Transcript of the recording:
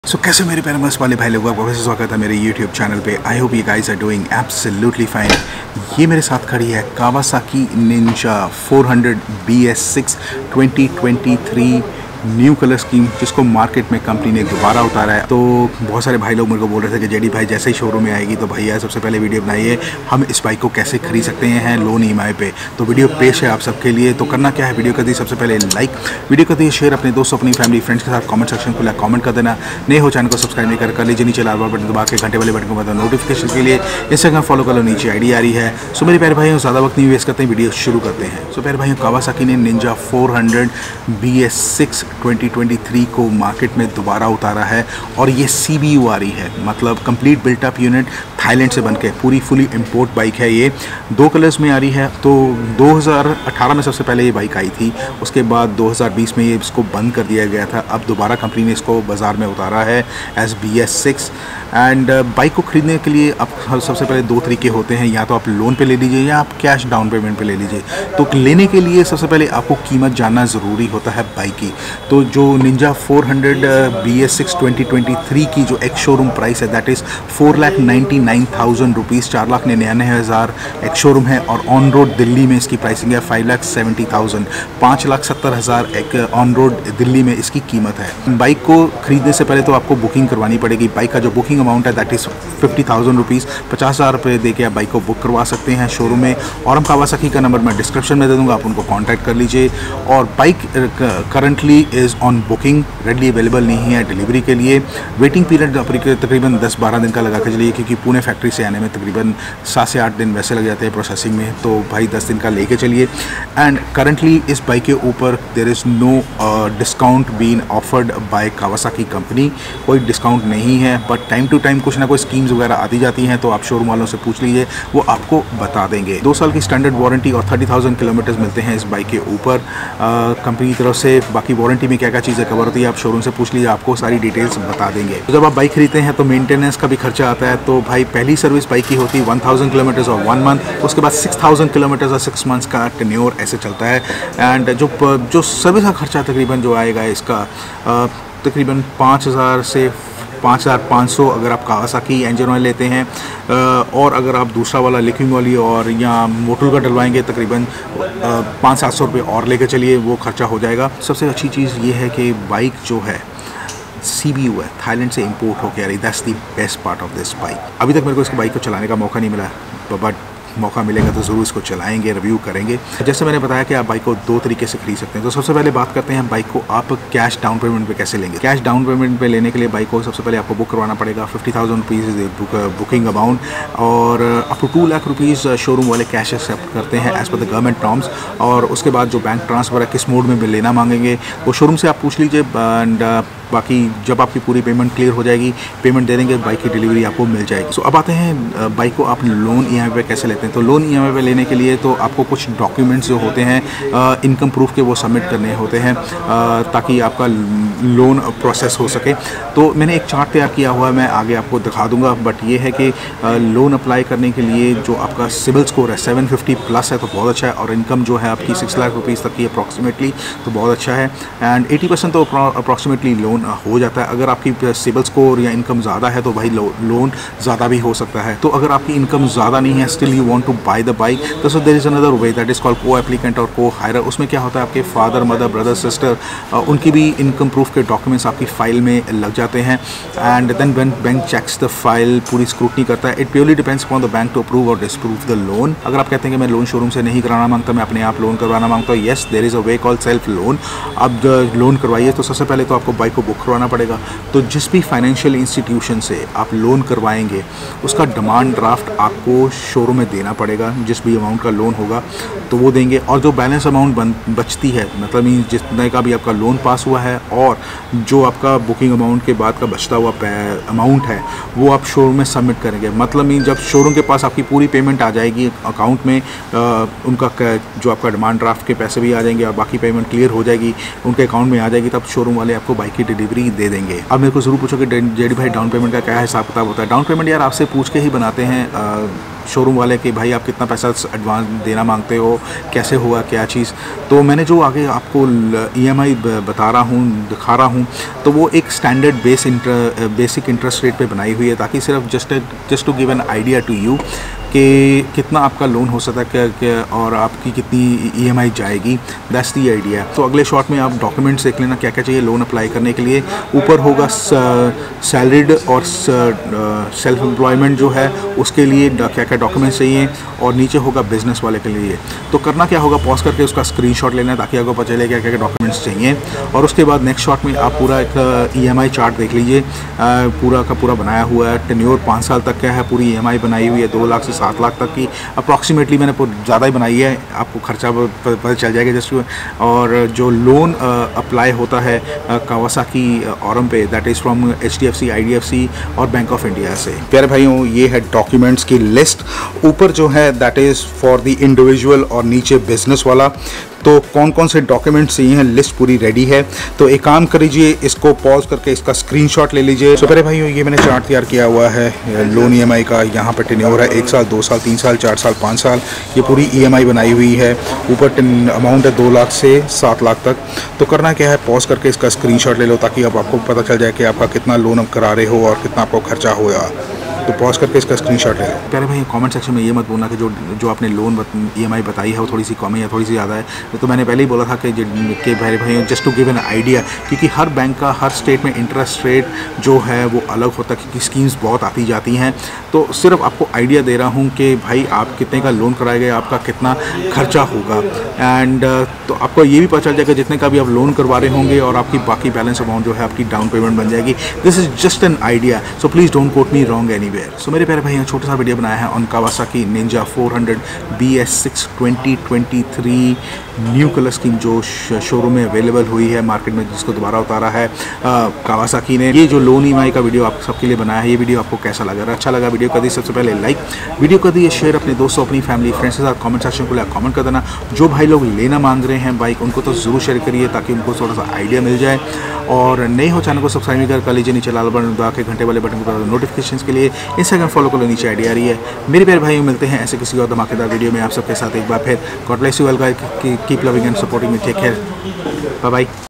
कैसे मेरे प्यारे मस्त वाले भाई लोग, आपका वैसे स्वागत है मेरे YouTube चैनल पे। I hope you guys are doing absolutely fine. ये मेरे साथ खड़ी है Kawasaki Ninja 400 BS6 2023 new colour scheme, जिसको मार्केट में कंपनी ने दोबारा उतारा है। तो बहुत सारे भाई लोग मेरे को बोल रहे थे कि जेडी भाई जैसे ही शोरूम में आएगी तो भैया सबसे पहले वीडियो बनाइए, हम इस बाइक को कैसे खरीद सकते हैं लोन EMI पे। तो वीडियो पेश है आप सबके लिए। तो करना क्या है, वीडियो कर दी सबसे पहले लाइक, वीडियो कर दी शेयर अपने दोस्तों अपनी फैमिली फ्रेंड्स के साथ, कमेंट सेक्शन खुला कमेंट कर देना। नए हो चैनल को सब्सक्राइब नहीं कर लीजिए, नीचे लाल बटन दबा के घंटे वाले बटन को बता नोटिफिकेशन के लिए। इंस्टाग्राम फॉलो कर लो, नीचे ID आ रही है। सो मेरे प्यारे भाइयों ज़्यादा वक्त नहीं वेस्ट करते हैं, वीडियो शुरू करते हैं। सो प्यारे भाइयों, कावासाकी ने निंजा 400 BS6 2023 को मार्केट में दोबारा उतारा है और ये CBU आ रही है, मतलब complete built up unit, Thailand से बनके पूरी फुली इंपोर्ट बाइक है। ये 2 कलर्स में आ रही है। तो 2018 में सबसे पहले ये बाइक आई थी, उसके बाद 2020 में ये इसको बंद कर दिया गया था। अब दोबारा कंपनी ने इसको बाज़ार में उतारा है एज BS6। एंड बाइक को ख़रीदने के लिए अब सबसे पहले 2 तरीके होते हैं, या तो आप लोन पे ले लीजिए या आप कैश डाउन पेमेंट पे ले लीजिए। तो लेने के लिए सबसे पहले आपको कीमत जानना ज़रूरी होता है बाइक की। तो जो निंजा 400 BS6 2023 की जो एक शोरूम प्राइस है that is 4,99,000 rupees, 4,99,000 ex showroom है। और ऑन रोड दिल्ली में इसकी प्राइसिंग है 5,70,000, 5,70,000 एक ऑन रोड दिल्ली में इसकी कीमत है। बाइक को खरीदने से पहले तो आपको बुकिंग करवानी पड़ेगी। बाइक का जो बुकिंग अमाउंट है दैट इज़ 50,000 रुपीज़, 50,000 रुपये दे के आप बाइक को बुक करवा सकते हैं शोरूम में। और हम कावासाकी का नंबर मैं डिस्क्रिप्शन में दे दूँगा, आप उनको कॉन्टैक्ट कर लीजिए। और bike currently is on booking, readily available नहीं है डिलीवरी के लिए। वेटिंग पीरियड तकरीबन 10-12 दिन का लगा के चलिए, क्योंकि पुणे फैक्ट्री से आने में तकरीबन 7 से 8 दिन वैसे लग जाते हैं प्रोसेसिंग में, तो भाई 10 दिन का लेके चलिए। एंड करंटली इस बाइक के ऊपर there is no discount been offered by Kawasaki company, कोई डिस्काउंट नहीं है। बट टाइम टू टाइम कुछ ना कोई स्कीम्स वगैरह आती जाती हैं, तो आप शोरूम वालों से पूछ लीजिए, वो आपको बता देंगे। 2 साल की स्टैंडर्ड वारंटी और 30,000 किलोमीटर्स मिलते हैं इस बाइक के ऊपर कंपनी की तरफ से। बाकी वारंटी में क्या क्या चीज़ें कवर होती है आप शोरूम से पूछ लीजिए, आपको सारी डिटेल्स बता देंगे। तो जब आप बाइक खरीदते हैं तो मेंटेनेंस का भी खर्चा आता है। तो भाई पहली सर्विस बाइक की होती है 1000 किलोमीटर्स और 1 मंथ, उसके बाद 6000 किलोमीटर्स और 6 मंथ्स का टेन्योर ऐसे चलता है। एंड जो सर्विस का खर्चा तकरीबन जो आएगा इसका तकरीबन 5,000 से 5,500 अगर आप कावासाकी इंजन ऑयल लेते हैं, और अगर आप दूसरा वाला लिक्विड वाली और या मोटल का डलवाएंगे तकरीबन 500-700 रुपये और लेके चलिए, वो खर्चा हो जाएगा। सबसे अच्छी चीज़ ये है कि बाइक जो है CBU है, थाईलैंड से इंपोर्ट होकर आ रही। That's the best part of this bike. अभी तक मेरे को इसकी बाइक को चलाने का मौका नहीं मिला, बट मौका मिलेगा तो ज़रूर इसको चलाएंगे, रिव्यू करेंगे। जैसे मैंने बताया कि आप बाइक को 2 तरीके से खरीद सकते हैं। तो सबसे पहले बात करते हैं बाइक को आप कैश डाउन पेमेंट पे कैसे लेंगे। कैश डाउन पेमेंट पे लेने के लिए बाइक को सबसे पहले आपको बुक करवाना पड़ेगा 50,000 रुपीज़ बुकिंग अमाउंट, और up to 2 lakh rupees showroom वाले कैश एक्सेप्ट करते हैं as per the government norms. और उसके बाद जो बैंक ट्रांसफ़र है किस मोड में लेना मांगेंगे वो शोरूम से आप पूछ लीजिए। एंड बाकी जब आपकी पूरी पेमेंट क्लियर हो जाएगी, पेमेंट दे देंगे, बाइक की डिलीवरी आपको मिल जाएगी। सो अब आते हैं बाइक को आप लोन EMI पे कैसे लेते हैं। तो लोन EMI पे लेने के लिए तो आपको कुछ डॉक्यूमेंट्स जो होते हैं इनकम प्रूफ के, वो सबमिट करने होते हैं ताकि आपका लोन प्रोसेस हो सके। तो मैंने एक चार्ट तैयार किया हुआ है, मैं आगे आपको दिखा दूंगा। बट ये है कि लोन अप्लाई करने के लिए जो आपका सिविल स्कोर है 750 प्लस है तो बहुत अच्छा है, और इनकम जो है आपकी 6 लाख रुपीज़ तक की अप्रॉक्सीमेटली, तो बहुत अच्छा है। एंड 80% तो अप्रॉक्सीमेटली लोन हो जाता है। अगर आपकी सिविल स्कोर या इनकम ज़्यादा है तो भाई लोन ज़्यादा भी हो सकता है। तो अगर आपकी इनकम ज़्यादा नहीं है, still you want to buy the bike, तो so there is another way that is called coapplicant और को हायरर। उसमें क्या होता है, आपके फादर मदर ब्रदर सिस्टर उनकी भी इनकम प्रूफ के डॉक्यूमेंट्स आपकी फ़ाइल में लग जाते हैं। And then when bank checks the file, पूरी स्क्रूटनी करता है। It purely depends upon the bank to approve और डिसअप्रूव द लोन। अगर आप कहते हैं कि मैं लोन शोरूम से नहीं कराना मांगता, मैं अपने आप लोन करवाना मांगता हूँ, yes there is a way called self loan. अब लोन करवाइए तो सबसे पहले तो आपको बाइक को बुक करवाना पड़ेगा। तो जिस भी फाइनेंशियल इंस्टीट्यूशन से आप लोन करवाएंगे उसका डिमांड ड्राफ्ट आपको शोरूम में देना पड़ेगा। जिस भी अमाउंट का लोन होगा तो वो देंगे, और जो बैलेंस अमाउंट बचती है, मतलब जितने का भी आपका लोन पास हुआ है और जो आपका बुकिंग अमाउंट के बाद का बचता हुआ अमाउंट है, वो आप शोरूम में सबमिट करेंगे। मतलब जब शोरूम के पास आपकी पूरी पेमेंट आ जाएगी अकाउंट में, उनका जो आपका डिमांड ड्राफ्ट के पैसे भी आ जाएंगे और बाकी पेमेंट क्लियर हो जाएगी, उनके अकाउंट में आ जाएगी, तब शोरूम वाले आपको बाइक की डिलीवरी दे देंगे। अब मेरे को ज़रूर पूछो कि जेडी भाई डाउन पेमेंट का क्या हिसाब किताब होता है। डाउन पेमेंट यार आपसे पूछ के ही बनाते हैं। शोरूम वाले कि भाई आप कितना पैसा एडवांस देना मांगते हो, कैसे हुआ क्या चीज़। तो मैंने जो आगे आपको EMI बता रहा हूँ, दिखा रहा हूँ, तो वो एक स्टैंडर्ड बेसिक इंटरेस्ट रेट पे बनाई हुई है, ताकि सिर्फ just to give an idea to you कि कितना आपका लोन हो सकता है और आपकी कितनी EMI जाएगी। That's the idea. तो अगले शॉट में आप डॉक्यूमेंट्स देख लेना क्या क्या चाहिए लोन अप्लाई करने के लिए। ऊपर होगा सैलरीड और सेल्फ एम्प्लॉयमेंट जो है उसके लिए क्या क्या डॉक्यूमेंट्स चाहिए, और नीचे होगा बिजनेस वाले के लिए। तो करना क्या होगा, पॉज करके उसका स्क्रीनशॉट लेना है ताकि आपको पता चले क्या क्या डॉक्यूमेंट्स चाहिए। और उसके बाद नेक्स्ट शॉट में आप पूरा एक EMI चार्ट देख लीजिए, पूरा का पूरा बनाया हुआ है। टेन्योर 5 साल तक का है, पूरी EMI बनाई हुई है 2 लाख से 7 लाख तक की अप्रॉक्सीमेटली। मैंने ज़्यादा ही बनाई है, आपको खर्चा पता चल जाएगा जस्ट। और जो लोन अप्लाई होता है कावासाकी ऑरम पे, that is from HDFC, IDFC और बैंक ऑफ इंडिया से। प्यारे भाइयों, ये है डॉक्यूमेंट्स की लिस्ट। ऊपर जो है that is for the individual और नीचे बिजनेस वाला। तो कौन कौन से डॉक्यूमेंट्स चाहिए हैं, लिस्ट पूरी रेडी है। तो एक काम करिए, इसको पॉज करके इसका स्क्रीनशॉट ले लीजिए। तो प्यारे भाइयों, ये मैंने चार्ट तैयार किया हुआ है लोन EMI का। यहाँ पर टेन्योर है 1 साल, 2 साल, 3 साल, 4 साल, 5 साल। ये पूरी EMI बनाई हुई है। ऊपर अमाउंट है 2 लाख से 7 लाख तक। तो करना क्या है, पॉज करके इसका स्क्रीनशॉट ले लो ताकि अब आपको पता चल जाए कि आपका कितना लोन अब करा रहे हो और कितना आपको खर्चा होगा। तो पॉज करके इसका स्क्रीनशॉट ले लो। प्यारे भाई, कमेंट सेक्शन में ये मत बोलना कि जो आपने लोन EMI बताई है वो थोड़ी सी कम है या थोड़ी सी ज़्यादा है। तो मैंने पहले ही बोला था कि प्यारे भाई, just to give an idea, क्योंकि हर बैंक का हर स्टेट में इंटरेस्ट रेट जो है वो अलग होता है, क्योंकि स्कीम्स बहुत आती जाती हैं। तो सिर्फ आपको आइडिया दे रहा हूँ कि भाई आप कितने का लोन कराएंगे, आपका कितना खर्चा होगा। एंड तो आपको ये भी पता चल जाएगा जितने का भी आप लोन करवा रहे होंगे और आपकी बाकी बैलेंस अमाउंट जो है आपकी डाउन पेमेंट बन जाएगी। This is just an idea, so please don't quote me wrong anywhere. So मेरे प्यारे भाई, छोटा सा वीडियो बनाया है on Kawasaki Ninja 400 BS6 2023 new colour scheme जो शोरूम में अवेलेबल हुई है मार्केट में, जिसको दोबारा उतारा है कावासाकी ने। ये जो लोन EMI का वीडियो आप सबके लिए बनाया है, ये वीडियो आपको कैसा लगा? अगर अच्छा लगा वीडियो कर दी सबसे पहले लाइक, वीडियो कर दी शेयर अपने दोस्तों, अपनी फैमिली फ्रेंड्स के साथ। कमेंट सेक्शन को कमेंट कर देना। जो भाई लोग लेना मांग रहे हैं बाइक, उनको तो ज़रूर शेयर करिए ताकि उनको थोड़ा सा आइडिया मिल जाए। और नए हो चैनल को सब्सक्राइब कर लीजिए, नीचे लाल बटन दबा के घंटे वाले बटन को नोटिफिकेशन के लिए। इंस्टाग्राम फॉलो कर लो, नीचे आईडी आ रही है। मेरे प्यारे भाइयों, मिलते हैं ऐसे किसी और धमाकेदार वीडियो में आप सबके साथ एक बार फिर। God bless you all guys, keep loving and supporting me, take care, bye bye.